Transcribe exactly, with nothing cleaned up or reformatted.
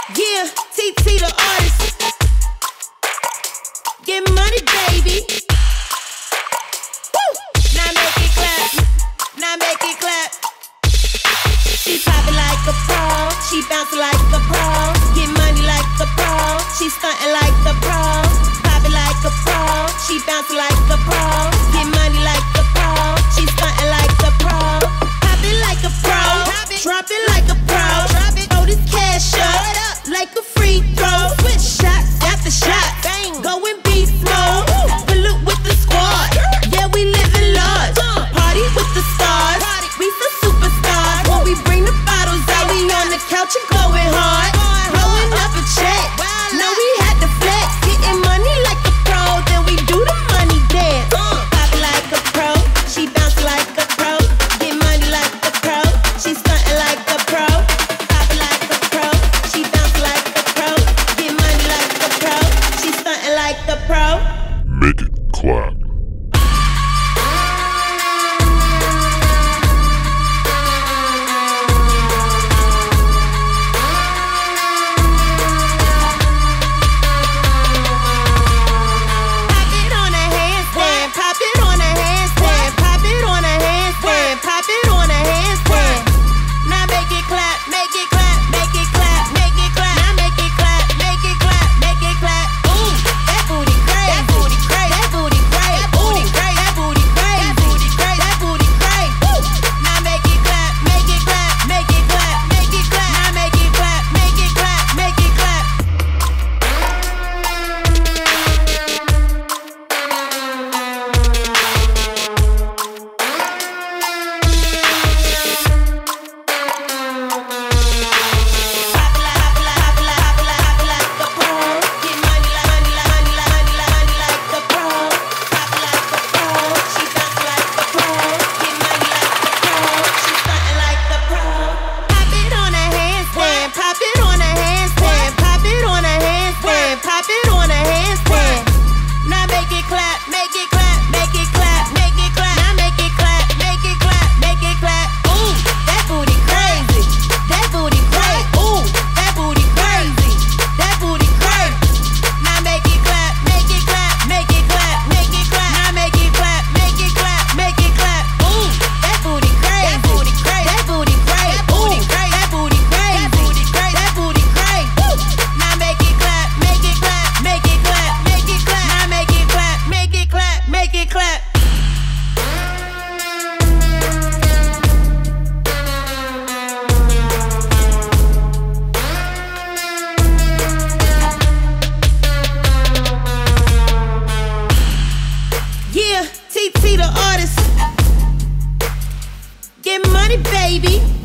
Yeah, T T the artist. Get money, baby. Woo! Now make it clap. Now make it clap. She poppin' like a pro. She bouncing like a pro. Get money like a pro. She stuntin' like a pro. Poppin' like a pro. She bouncing like a pro. Get money like a pro. She stuntin' like a pro. Poppin' like a pro. Drop it like a pro. Throw this cash up like a free throw. Switch shots after shots. Go and be smooth. Pull up with the squad. Yeah, we living large. Party with the stars. We some superstars. When we bring the bottles out, we on the couch and going hard. Blowing up a check. No, we had to flex. Getting money like a pro. Then we do the money dance. Pop it like a pro. She bounce like a pro. Get money like a pro. She stuntin' like a pro. Pop it like a pro. She bounce like a pro. Get money like a pro. She stuntin' like a pro. Make it clap. Yeah, T T the artist. Get money, baby.